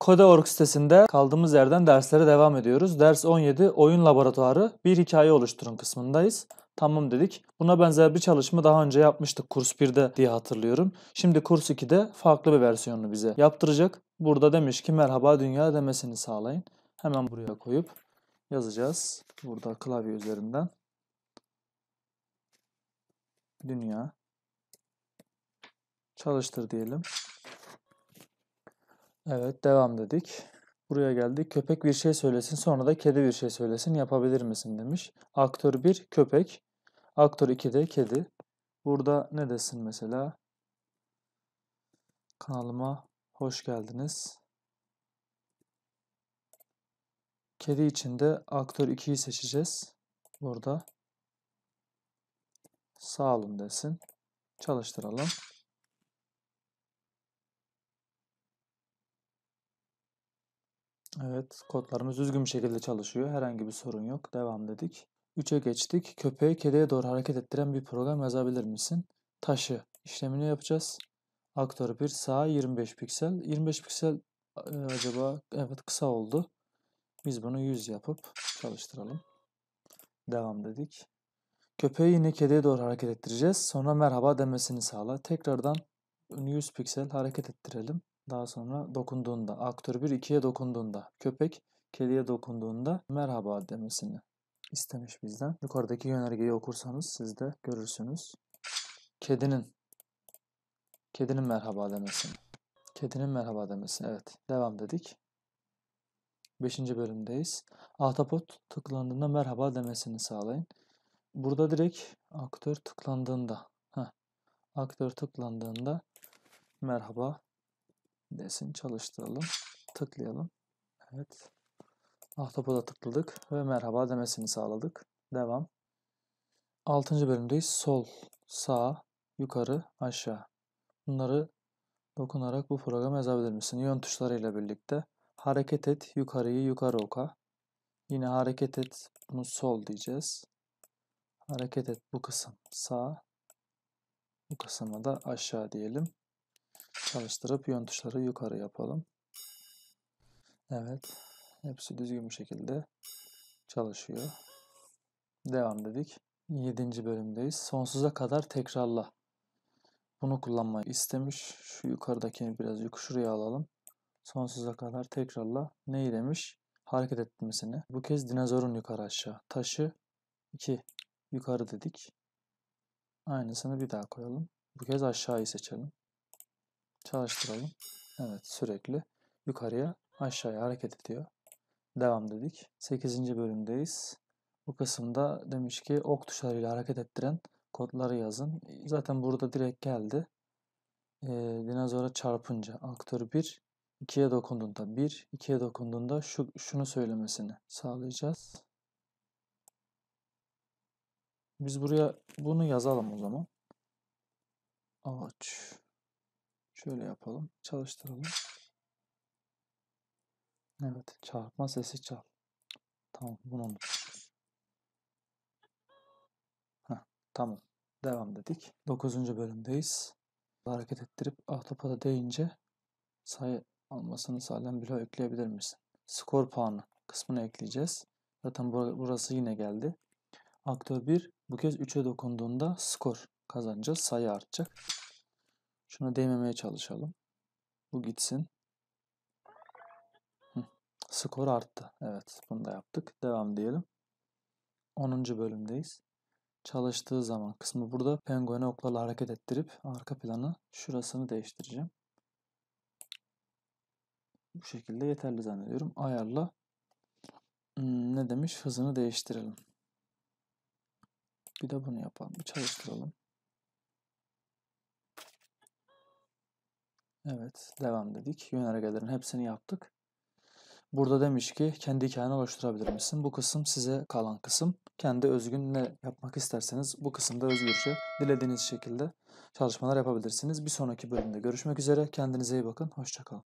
Kode.org sitesinde kaldığımız yerden derslere devam ediyoruz. Ders 17 oyun laboratuvarı bir hikaye oluşturun kısmındayız. Tamam dedik. Buna benzer bir çalışma daha önce yapmıştık kurs 1'de diye hatırlıyorum. Şimdi kurs 2'de farklı bir versiyonunu bize yaptıracak. Burada demiş ki merhaba dünya demesini sağlayın. Hemen buraya koyup yazacağız. Burada klavye üzerinden. Dünya. Çalıştır diyelim. Evet, devam dedik. Buraya geldik. Köpek bir şey söylesin, sonra da kedi bir şey söylesin. Yapabilir misin demiş. Aktör 1 köpek. Aktör 2 de kedi. Burada ne desin mesela? Kanalıma hoş geldiniz. Kedi için de aktör 2'yi seçeceğiz. Burada sağ olun desin. Çalıştıralım. Evet, kodlarımız düzgün bir şekilde çalışıyor. Herhangi bir sorun yok. Devam dedik. 3'e geçtik. Köpeği kediye doğru hareket ettiren bir program yazabilir misin? Taşı işlemini yapacağız. Aktör 1 sağ 25 piksel. 25 piksel acaba evet kısa oldu. Biz bunu 100 yapıp çalıştıralım. Devam dedik. Köpeği yine kediye doğru hareket ettireceğiz. Sonra merhaba demesini sağla. Tekrardan 100 piksel hareket ettirelim. Daha sonra dokunduğunda, aktör 1 2'ye dokunduğunda, köpek kediye dokunduğunda merhaba demesini istemiş bizden. Yukarıdaki yönergeyi okursanız siz de görürsünüz. Kedinin merhaba demesini. Kedinin merhaba demesi. Evet. Devam dedik. 5. bölümdeyiz. Ahtapot tıklandığında merhaba demesini sağlayın. Burada direkt aktör tıklandığında merhaba desin. Çalıştıralım. Tıklayalım. Evet. Ahtapot'a tıkladık ve merhaba demesini sağladık. Devam. 6. bölümdeyiz. Sol, sağ, yukarı, aşağı. Bunları dokunarak bu programı yazabilir misin? Yön tuşlarıyla birlikte. Hareket et, yukarıyı yukarı oka. Yine hareket et, bunu sol diyeceğiz. Hareket et, bu kısım sağ. Bu kısmı da aşağı diyelim. Çalıştırıp yön tuşları yukarı yapalım. Evet. Hepsi düzgün bir şekilde çalışıyor. Devam dedik. 7. bölümdeyiz. Sonsuza kadar tekrarla. Bunu kullanmayı istemiş. Şu yukarıdakini biraz şuraya alalım. Sonsuza kadar tekrarla. Neyi demiş? Hareket etmesini. Bu kez dinozorun yukarı aşağı. Taşı 2 yukarı dedik. Aynısını bir daha koyalım. Bu kez aşağıyı seçelim. Çalıştıralım. Evet, sürekli yukarıya aşağıya hareket ediyor. Devam dedik. 8. bölümdeyiz. Bu kısımda demiş ki ok tuşlarıyla hareket ettiren kodları yazın. Zaten burada direkt geldi. Dinozora çarpınca aktör 1 2'ye dokunduğunda 1 2'ye dokunduğunda şunu söylemesini sağlayacağız. Biz buraya bunu yazalım o zaman. Ağaç. Şöyle yapalım. Çalıştıralım. Evet. Çarpma sesi çal. Tamam. Bunu unutmuşuz. Tamam. Devam dedik. 9. bölümdeyiz. Hareket ettirip ahtapota değince sayı almasını sağlayan bloğu ekleyebilir misin? Skor puanı kısmını ekleyeceğiz. Zaten burası yine geldi. Aktör 1 bu kez 3'e dokunduğunda skor kazanacağız. Sayı artacak. Şuna değmemeye çalışalım. Bu gitsin. Skor arttı. Evet, bunu da yaptık. Devam diyelim. 10. bölümdeyiz. Çalıştığı zaman kısmı burada. Pengueni oklarla hareket ettirip arka planı şurasını değiştireceğim. Bu şekilde yeterli zannediyorum. Ayarla. Ne demiş? Hızını değiştirelim. Bir de bunu yapalım. Bir çalıştıralım. Evet. Devam dedik. Yönergelerin hepsini yaptık. Burada demiş ki kendi hikayeni oluşturabilir misin? Bu kısım size kalan kısım. Kendi özgün ne yapmak isterseniz bu kısımda özgürce dilediğiniz şekilde çalışmalar yapabilirsiniz. Bir sonraki bölümde görüşmek üzere. Kendinize iyi bakın. Hoşça kalın.